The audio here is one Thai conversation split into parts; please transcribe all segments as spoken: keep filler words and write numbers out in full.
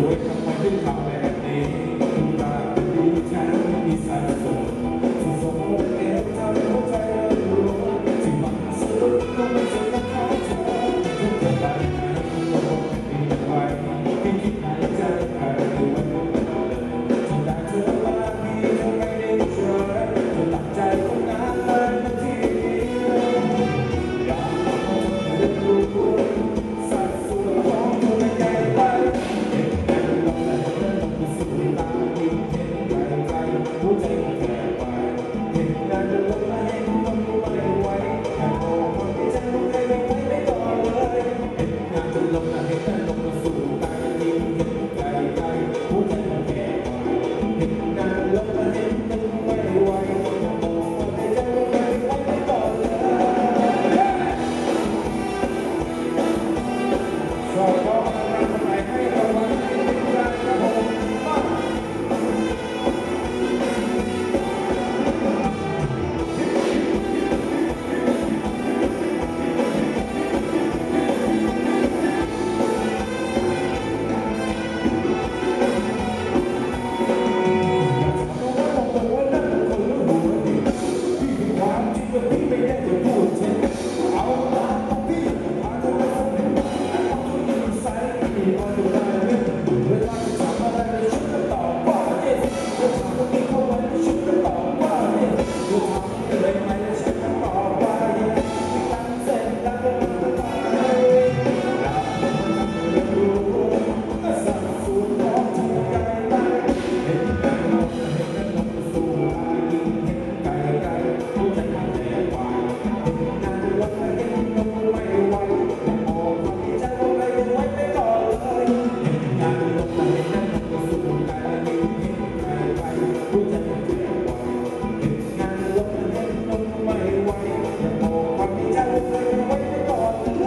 วยทำไมถึงทำแบบนี้คุณตาดูฉันมีสายส่งที่ส่งเอวทำหัวใจเรารู้ที่มันสุดก็ไม่ใช่กับเขาเธอทุกเรื่องการงานคุณก็บอกดีไว้ที่คิดหายใจใครดูวันนี้เลยที่ได้เธอมาดีทำไมได้เจอเธอตัดใจคนนั้นเลยนาทีอยากให้เธอรู้สัดส่วนของเธอไม่ใหญ่ไปเห็นกันลงแล้วเธอต้องไปสู่ตายิ่งเห็นไกลไกลหัวใจมันแค่ไปเห็นกันลงแล้วเห็นต้องไม่ไหวแค่มองคนที่จะรู้ใครไม่ไหวไม่ต่อเลยเห็นงานจะลงแล้วเห็นกันลงมาสู่ตายิ่งเห็นไกลไกลหัวใจมันแค่ไปเห็นงานลงแล้วเห็นต้องไม่ไหวแค่มองคนที่จะรู้ใครไม่ไหวไม่ต่อเลยขอขอให้คนไหนให้เราไว้ให้เป็นการกระทำบ้างความจริงว่าพี่ไม่ได้จะพูดเท็จเอาตามของพี่พาเธอไปสักนิดแต่ต้องทุกนิสัยมีความดูได้เรื่องเวลาที่ถามอะไรเลยฉันก็ตอบว่าเย็นเธอถามว่ามีเข้ามาฉันก็ตอบว่าเย็นเธอถามอะไรไหมฉันก็ตอบว่าเย็นไม่ตั้งเส้นตั้งเป็นตัวตายรักมันทำให้รู้ก็สั่งสูญของที่ไกลไปเห็นกันลงเห็นกันลงสู่ตายิ่งเห็นไกลไกลหัวใจมันแน่วายเห็นกันลงเห็นลงไม่ไหวแต่มองความที่ใจเราไม่ไหวไม่ก่อนเลยเห็นกันลงเห็นกันลงสู่ตายิ่งเห็นไกลไกลหัวใจมันแน่วายเห็นกันลงเห็นลงไม่ไหวแต่มองความที่ใจเราไม่ไหวไม่ก่อนเลย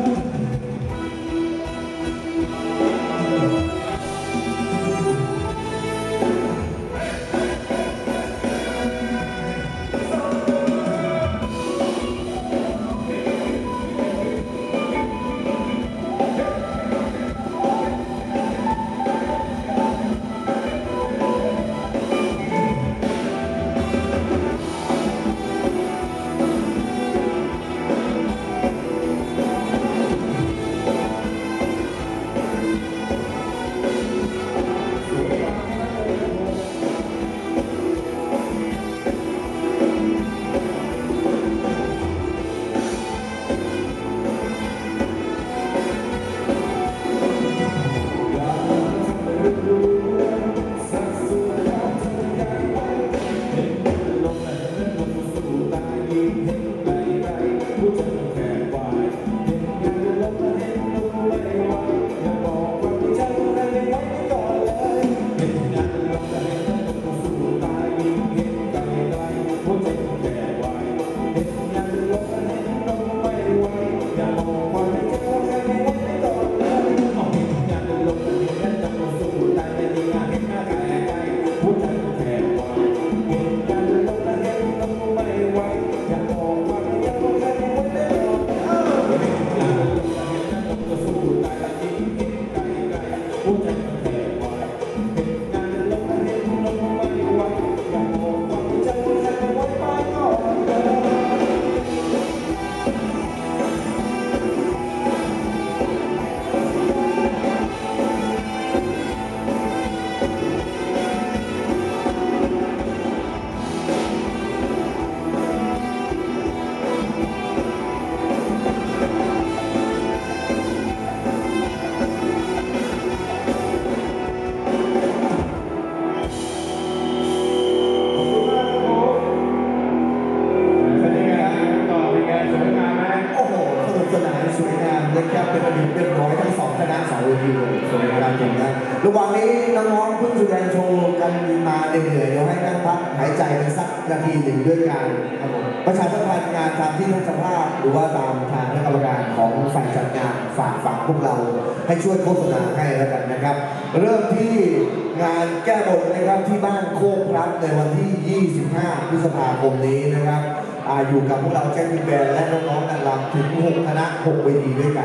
นะครับเป็นระเบียบเรียบร้อยทั้งสองคณะสองเวทีเลยสวยงามจริงนะระหว่างนี้น้องๆเพิ่งแสดงโชว์กันมาเหนื่อยๆเดี๋ยวให้นั่งพักหายใจกันสักนาทีหนึ่งด้วยกันครับผมประชาสัมพันธ์งานตามที่ท่านเจ้าภาพหรือว่าตามทางคณะกรรมการของฝ่ายจัดงานฝากฝากพวกเราให้ช่วยโฆษณาให้แล้วกันนะครับเริ่มที่งานแก้บนนะครับที่บ้านโคกพลับในวันที่ยี่สิบห้าพฤษภาคมนี้นะครับอยู่กับพวกเราแจ็คมินแบนและน้องๆนางรำถึงหกคณะหกเวทีด้วยกัน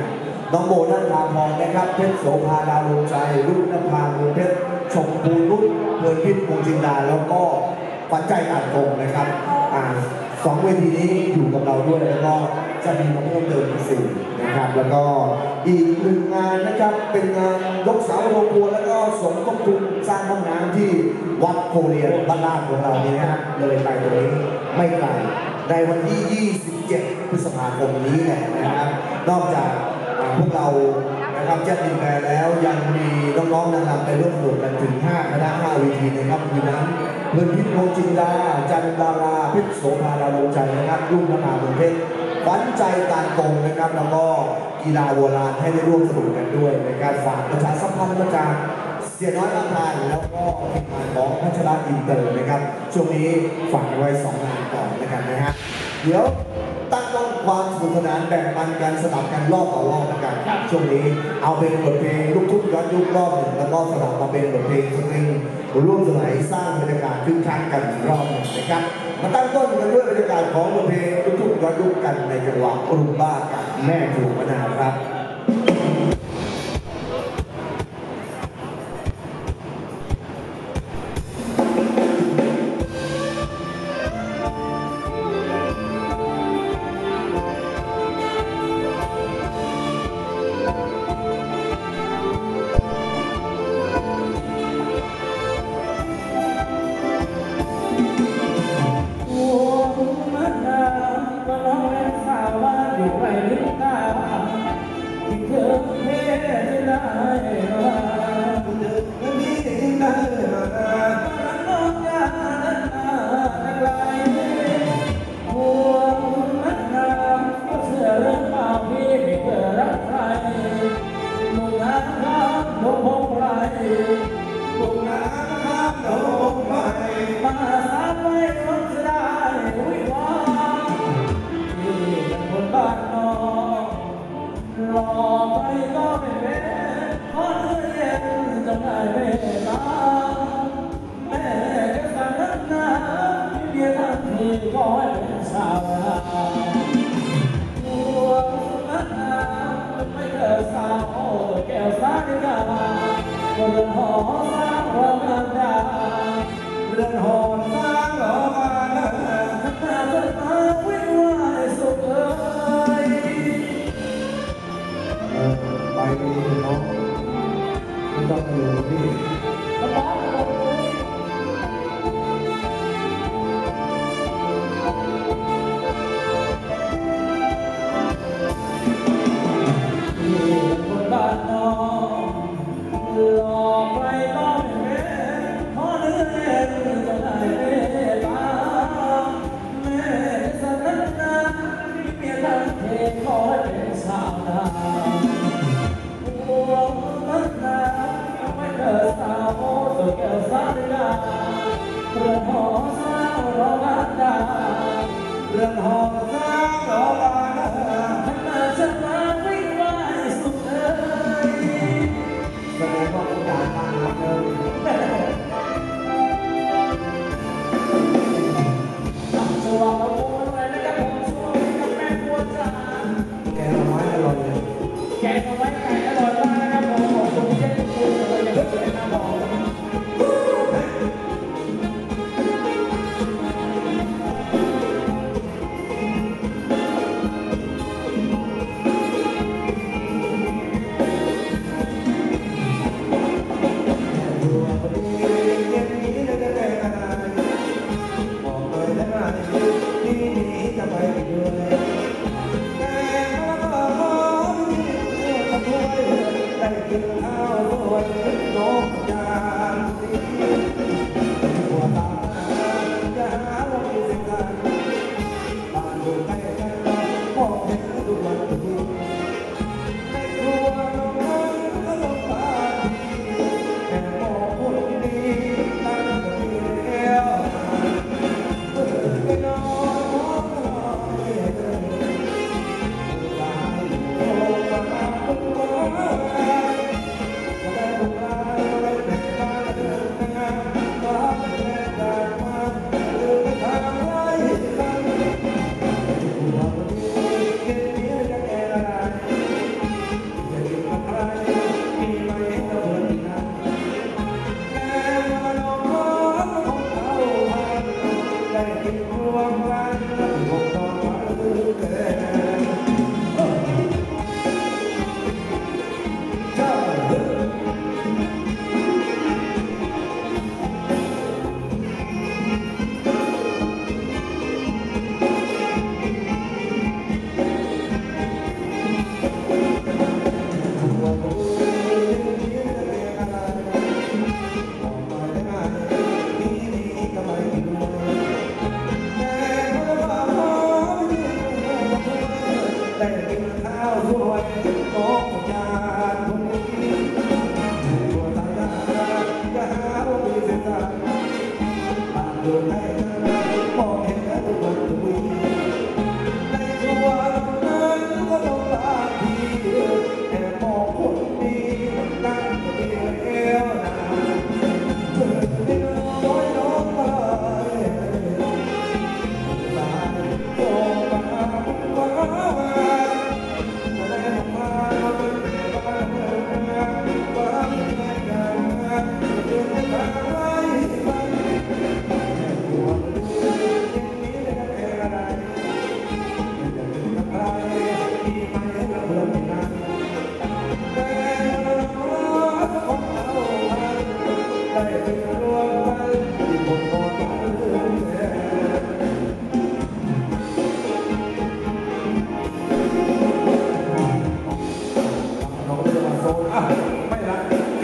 น้องโบนันทาพรนะครับเพชรโสภาดาวลงใจรุ่งนภาเมืองเพชรชมพูรุ่นเพลินพิษพงจินดาแล้วก็ปัจจัยอ่านตรงนะครับอ่าสองเวทีนี้อยู่กับเราด้วยแล้วก็จะมีมาเพิ่มเติมอีกสี่นะครับแล้วก็อีกหนึ่งงานนะครับเป็นงานยกเสาโรงครัวแล้วก็สมทบทุนสร้างห้องน้ำที่วัดโพเรียนบ้านลาดของเรานี่นะฮะเลยไปตรงนี้ไม่ไกลในวันที่ยี่สิบเจ็ดพฤษภาคมนี้แหละนะครับนอกจากพวกเรานะครับแจ้งดินแดนแล้วยังมีน้องๆนางรำไปร่วมสนุกกันถึงห้าคณะห้าเวทีนะครับคืนนั้นเพื่อนพิษโพจินดาจันดาราเพชรโสภาดาวลงใจนะครับรุ่งนภาเมืองเพชรขวัญใจการกงนะครับแล้วก็กีฬาโบราณให้ได้ร่วมสนุกกันด้วยในการฝากประชาสัมพันธ์มาจากเสียน้อยอาคารแล้วก็ทีมงานของพัชราอินเตอร์นะครับช่วงนี้ฝากไว้สองงานก่อนนะครับนะฮะเดี๋ยวตั้งต้นความสนุกสนานแบ่งปันกันสลับกันรอบต่อรอบกันช่วงนี้เอาเป็นบทเพลงลูกทุ่งย้อนยุครอบหนึ่งแล้วก็สลับมาเป็นบทเพลงสตริงร่วมสมัยสร้างบรรยากาศคึกคักกันรอบหนึ่งนะครับมาตั้งต้นกันด้วยบรรยากาศของบทเพลงลูกทุ่งย้อนยุคกันในจังหวะรุมบ้ากับแม่ถูกมะนาวครับ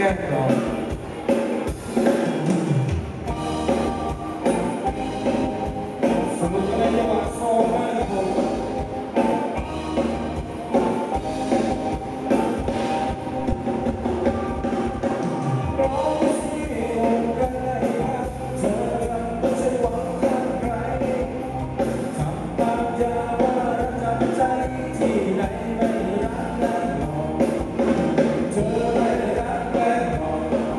ล้งหลอกสนุกในจังหวะโซ่ไม่คงร้องเสียงกันได้ครับเธอไม่ใช่หวังข้างใครทำตามยาว่ารักจำใจที่ไหนไม่รักแน่นอนเธอไม่รักแน่นอน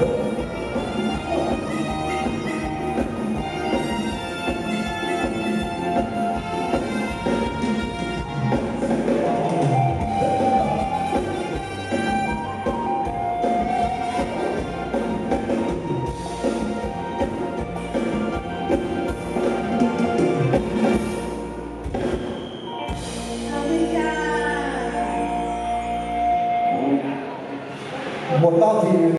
เ